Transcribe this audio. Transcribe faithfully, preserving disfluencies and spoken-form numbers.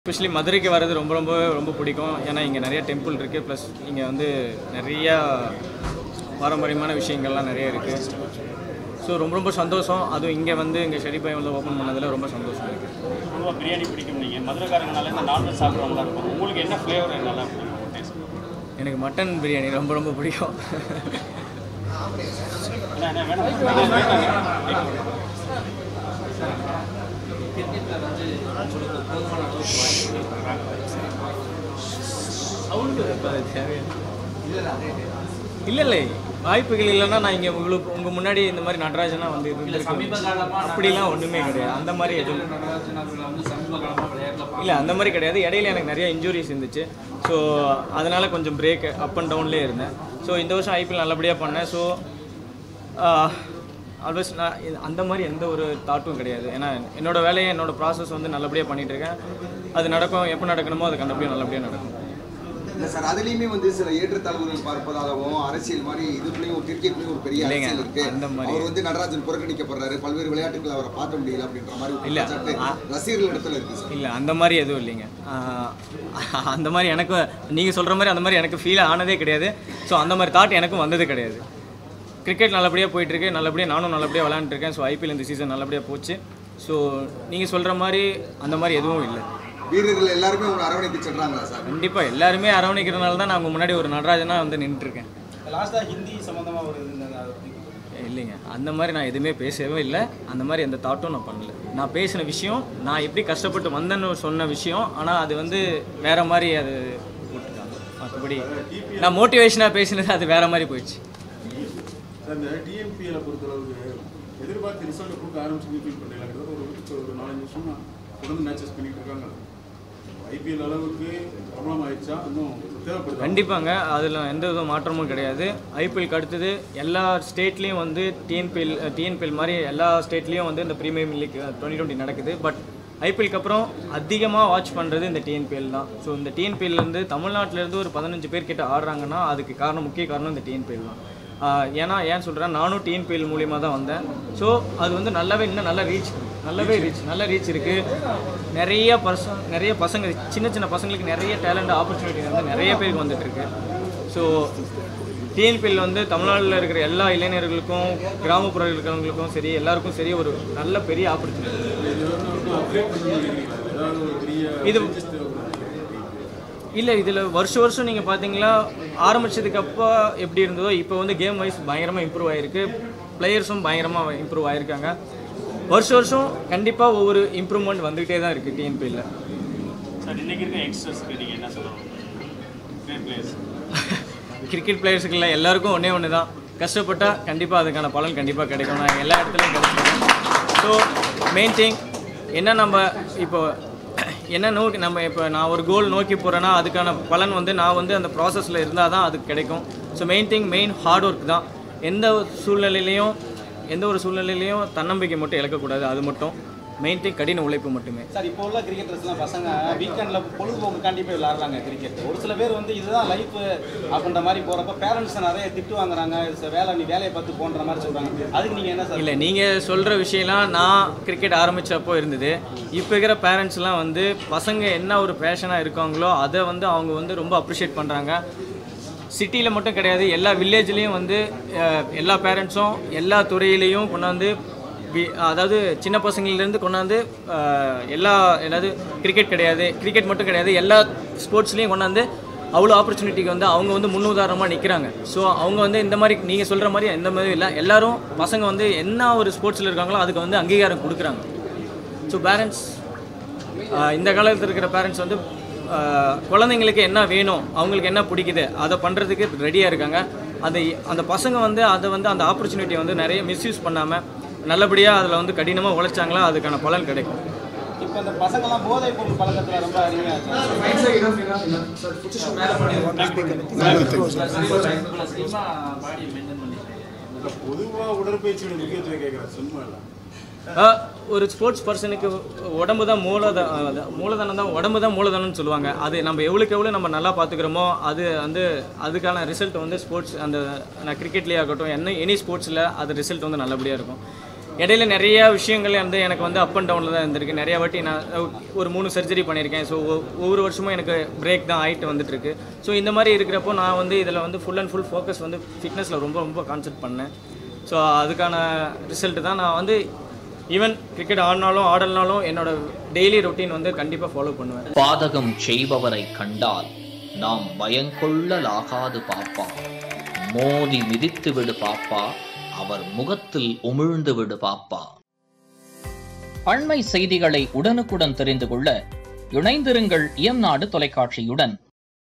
Especially மதுரைக்கு வரது ரொம்ப ரொம்ப ரொம்ப பிடிக்கும். ஏன்னா இங்க நிறைய டெம்பிள் இருக்கு. ப்ளஸ் இங்க வந்து நிறைய பாரம்பரியமான விஷயங்கள்லாம் நிறைய இருக்கு. ஸோ ரொம்ப ரொம்ப சந்தோஷம். அதுவும் இங்கே வந்து இங்கே ஷெரீஃப் வந்து ஓப்பன் பண்ணதில் ரொம்ப சந்தோஷம் இருக்குது. ரொம்ப பிரியாணி பிடிக்கும். நீங்கள் மதுரைக்காரங்கனால இந்த நான்வெஜ் சாப்பிட்றவங்களா இருக்கும். உங்களுக்கு என்ன ஃப்ளேவர் நல்லா பிடிக்கும்? எனக்கு மட்டன் பிரியாணி ரொம்ப ரொம்ப பிடிக்கும். இல்லை இல்லை வாய்ப்புகள் இல்லைன்னா நான் இங்கே உங்களுக்கு உங்கள் முன்னாடி இந்த மாதிரி நடராஜனா வந்து இருந்திருக்கேன். அப்படிலாம் ஒன்றுமே கிடையாது. அந்த மாதிரி எதுவும் இல்லை, அந்த மாதிரி கிடையாது. இடையில எனக்கு நிறைய இன்ஜுரிஸ் இருந்துச்சு. ஸோ அதனால் கொஞ்சம் பிரேக் அப் அண்ட் டவுன்லேயே இருந்தேன். ஸோ இந்த வருஷம் ஐபிஎல் நல்லபடியாக பண்ணேன். ஸோ ஆல்வேஸ் நான் அந்த மாதிரி எந்த ஒரு தாட்டும் கிடையாது. ஏன்னா என்னோடய வேலையை என்னோடய ப்ராசஸ் வந்து நல்லபடியாக பண்ணிகிட்ருக்கேன். அது நடக்கும், எப்போ நடக்கணுமோ அது கண்டிப்பாக நல்லபடியாக நடக்கும். இல்லை சார், அதுலேயுமே வந்து சில ஏற்றத்தாழ்வுகள் பார்ப்பதாகவும் அரசியல் மாதிரி இதுக்குள்ளேயும் ஒரு கிரிக்கெட்லேயும் ஒரு பெரிய அரசியல் இருக்கு. அந்த மாதிரி அவர் வந்து நடராஜன் புறக்கணிக்கப்படுறாரு, பல்வேறு விளையாட்டுகள் அவரை பார்க்க முடியல அப்படின்ற மாதிரி இல்லை ரசிகர்கள் இடத்துல இருக்கு சார். இல்லை அந்த மாதிரி எதுவும் இல்லைங்க. அந்த மாதிரி எனக்கு நீங்கள் சொல்கிற மாதிரி அந்த மாதிரி எனக்கு ஃபீல் ஆனதே கிடையாது. ஸோ அந்த மாதிரி தாட் எனக்கும் வந்தது கிடையாது. கிரிக்கெட் நல்லபடியாக போயிட்டுருக்கு, நல்லபடியாக நானும் நல்லபடியாக விளையாண்டுருக்கேன். ஸோ ஐபிஎல் இந்த சீசன் நல்லபடியாக போச்சு. ஸோ நீங்கள் சொல்கிற மாதிரி அந்த மாதிரி எதுவும் இல்லை. வீரர்கள் எல்லாருமே உங்களை அரவணைத்து சொல்கிறாங்களா சார்? கண்டிப்பாக எல்லாருமே அரவணைக்கிறனால தான் நான் உங்கள் முன்னாடி ஒரு நடராஜனா வந்து நின்றுருக்கேன். லாஸ்ட்டாக ஹிந்தி சம்மந்தமாக ஒரு இல்லைங்க, அந்த மாதிரி நான் எதுவுமே பேசவே இல்லை. அந்த மாதிரி எந்த தாட்டும் நான் பண்ணல. நான் பேசின விஷயம் நான் எப்படி கஷ்டப்பட்டு வந்தேன்னு சொன்ன விஷயம். ஆனால் அது வந்து வேறு மாதிரி அது போட்டுருக்காங்க. மற்றபடி நான் மோட்டிவேஷனாக பேசினது அது வேறு மாதிரி போயிடுச்சு. அந்த டிஎன்பிஎல் பொறுத்தளவுக்கு எதிர்பார்த்து ரிசல்ட் கொடுக்க ஆரம்பிச்சு ஃபீல் பண்ணுறாங்க. ஒரு ஒரு நாலஞ்சு வருஷமா தொடர்ந்து மேட்சஸ் பண்ணிட்டு இருக்காங்க. ஐபிஎல் அளவுக்கு ப்ராப்ளம் ஆயிடுச்சா? இன்னும் தேவைப்படுது. கண்டிப்பாங்க, அதில் எந்த வித மாற்றமும் கிடையாது. ஐபிஎல்க்கு அடுத்தது எல்லா ஸ்டேட்லேயும் வந்து டிஎன்பிஎல் டிஎன்பிஎல் மாதிரி எல்லா ஸ்டேட்லேயும் வந்து இந்த ப்ரீமியம் லீக் டுவெண்ட்டி டுவெண்ட்டி நடக்குது. பட் ஐபிஎல்க்கு அப்புறம் அதிகமாக வாட்ச் பண்ணுறது இந்த டிஎன்பிஎல் தான். ஸோ இந்த டிஎன்பிஎல்லேருந்து தமிழ்நாட்டிலேருந்து ஒரு பதினஞ்சு பேர் கிட்ட ஆடுறாங்கன்னா அதுக்கு காரணம், முக்கிய காரணம் இந்த டிஎன்பிஎல் தான். ஏன்னா ஏன் சொல்கிறேன், நானும் டிஎன்பிஎல் மூலிமா தான் வந்தேன். ஸோ அது வந்து நல்லாவே இன்னும் நல்லா ரீச் நல்லாவே ரீச் நல்ல ரீச் இருக்குது. நிறைய பசங்க நிறைய பசங்க சின்ன சின்ன பசங்களுக்கு நிறைய டேலண்ட் ஆப்பர்ச்சுனிட்டி வந்து நிறைய பேருக்கு வந்துட்டுருக்கு. ஸோ டிஎன்பிஎல் வந்து தமிழ்நாட்டில் இருக்கிற எல்லா இளைஞர்களுக்கும் கிராமப்புற இருக்கிறவங்களுக்கும் சரி எல்லாருக்கும் சரி ஒரு நல்ல பெரிய ஆப்பர்ச்சுனிட்டி. இது இல்லை, இதில் வருஷம் வருஷம் நீங்கள் பார்த்தீங்களா ஆரம்பித்ததுக்கு அப்போ எப்படி இருந்ததோ இப்போ வந்து கேம் வைஸ் பயங்கரமாக இம்ப்ரூவ் ஆகிருக்கு. பிளேயர்ஸும் பயங்கரமாக இம்ப்ரூவ் ஆகிருக்காங்க. வருஷம் வருஷம் கண்டிப்பாக ஒவ்வொரு இம்ப்ரூவ்மெண்ட் வந்துகிட்டே தான் இருக்குது டிஎன்பிஎல்ல. சார் இன்றைக்கி இருக்க யங்ஸ்டர்ஸ்க்கு நீங்கள் என்ன சொல்லணும்? கிரிக்கெட் பிளேயர்ஸ் கிரிக்கெட் பிளேயர்ஸுக்கு இல்லை, எல்லாருக்கும் ஒன்றே ஒன்று தான், கஷ்டப்பட்டால் கண்டிப்பாக அதுக்கான பலன் கண்டிப்பாக கிடைக்கும். நான் எல்லா இடத்துலையும் கிடைச்சிருக்கேன். ஸோ மெயின் திங் என்ன, நம்ம இப்போ என்ன நோக்கி நம்ம இப்போ நான் ஒரு கோல் நோக்கி போகிறேன்னா அதுக்கான பலன் வந்து நான் வந்து அந்த ப்ராசஸில் இருந்தால் தான் அதுக்கு கிடைக்கும். So main thing main hard work தான். எந்த சூழ்நிலையிலையும் எந்த ஒரு சூழ்நிலையிலையும் தன்னம்பிக்கை மட்டும் இழக்கக்கூடாது. அது மட்டும் மெயின் திங், கடின உழைப்பு மட்டுமே. சார் இப்போ உள்ள கிரிக்கெட்டர்ஸ்லாம் பசங்க வீக்கெண்டில் பொழுதுபோக்குக்காண்டி போய் விளாட்றாங்க கிரிக்கெட். ஒரு சில பேர் வந்து இதுதான் லைஃப் அப்படின்ற மாதிரி போகிறப்ப பேரண்ட்ஸ் நிறைய திட்டு வாங்குறாங்க. வேலை நீ வேலையை பார்த்து போன்ற மாதிரி சொல்கிறாங்க. அதுக்கு நீங்கள் என்ன சார்? இல்லை, நீங்கள் சொல்கிற விஷயம்லாம் நான் கிரிக்கெட் ஆரம்பித்தப்போ இருந்தது. இப்போ இருக்கிற பேரண்ட்ஸ்லாம் வந்து பசங்க என்ன ஒரு பேஷனாக இருக்காங்களோ அதை வந்து அவங்க வந்து ரொம்ப அப்ரிஷியேட் பண்ணுறாங்க. சிட்டியில் மட்டும் கிடையாது, எல்லா வில்லேஜ்லேயும் வந்து எல்லா பேரண்ட்ஸும் எல்லா துறையிலையும் கொண்டாந்து, அதாவது சின்ன பசங்கள்லேருந்து கொண்டாந்து எல்லா ஏதாவது கிரிக்கெட் கிடையாது கிரிக்கெட் மட்டும் கிடையாது எல்லா ஸ்போர்ட்ஸ்லேயும் கொண்டாந்து அவ்வளோ ஆப்பர்ச்சுனிட்டிக்கு வந்து அவங்க வந்து முன்னுதாரணமாக நிற்கிறாங்க. ஸோ அவங்க வந்து இந்த மாதிரி நீங்கள் சொல்கிற மாதிரி எந்த மாதிரி இல்லை, எல்லோரும் பசங்க வந்து என்ன ஒரு ஸ்போர்ட்ஸில் இருக்காங்களோ அதுக்கு வந்து அங்கீகாரம் கொடுக்குறாங்க. ஸோ பேரண்ட்ஸ் இந்த காலத்தில் இருக்கிற பேரண்ட்ஸ் வந்து குழந்தைங்களுக்கு என்ன வேணும், அவங்களுக்கு என்ன பிடிக்குது அதை பண்ணுறதுக்கு ரெடியாக இருக்காங்க. அந்த அந்த பசங்க வந்து அதை வந்து அந்த ஆப்பர்ச்சுனிட்டியை வந்து நிறைய மிஸ்யூஸ் பண்ணாமல் நல்லபடியாக அதில் வந்து கடினமாக உழைச்சாங்களா அதுக்கான பலன் கிடைக்கும். இப்போ இந்த பசங்கள்லாம் போதை பொருள் பழக்கத்தில் ரொம்ப அருமையாக பொதுவாக உடற்பயிற்சியோட முக்கியத்துவம் கேட்குறேன். சும்மா இல்லை, ஒரு ஸ்போர்ட்ஸ் பர்சனுக்கு உடம்பு தான் மூலத மூலதனம் தான் உடம்பு தான் மூலதனம்னு சொல்லுவாங்க. அது நம்ம எவ்வளோக்கு எவ்வளோ நம்ம நல்லா பார்த்துக்கிறோமோ அது வந்து அதுக்கான ரிசல்ட் வந்து ஸ்போர்ட்ஸ் அந்த நான் கிரிக்கெட்லேயே ஆகட்டும் என்ன எனி ஸ்போர்ட்ஸில் அது ரிசல்ட் வந்து நல்லபடியாக இருக்கும். இடையில நிறைய விஷயங்கள் வந்து எனக்கு வந்து அப் அண்ட் டவுனில் தான் இருந்திருக்கு. நிறைய வாட்டி நான் ஒரு மூணு சர்ஜரி பண்ணியிருக்கேன். ஸோ ஒவ்வொரு வருஷமும் எனக்கு பிரேக் தான் ஆகிட்டு வந்துட்டுருக்கு. ஸோ இந்த மாதிரி இருக்கிறப்போ நான் வந்து இதில் வந்து ஃபுல் அண்ட் ஃபுல் ஃபோக்கஸ் வந்து ஃபிட்னஸில் ரொம்ப ரொம்ப கான்சென்ட்ரேட் பண்ணேன். ஸோ அதுக்கான ரிசல்ட்டு தான் நான் வந்து ஈவன் கிரிக்கெட் ஆடினாலும் ஆடலனாலும் என்னோட டெய்லி ரொட்டீன் வந்து கண்டிப்பாக ஃபாலோ பண்ணுவேன். பாதகம் செய்பவரை கண்டால் நாம் பயங்கொள்ளலாகாது பாப்பா, மோதி மிதித்து விடு பாப்பா, அவர் முகத்தில் உமிழ்ந்து விடு பாப்பா. அண்மை செய்திகளை உடனுக்குடன் தெரிந்து கொள்ள இணைந்திருங்கள் இயம்நாடு தொலைக்காட்சியுடன்.